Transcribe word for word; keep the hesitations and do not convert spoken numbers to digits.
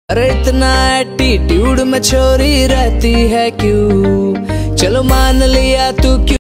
अरे इतना एटीट्यूड में छोरी रहती है क्यों? चलो मान लिया तू क्यों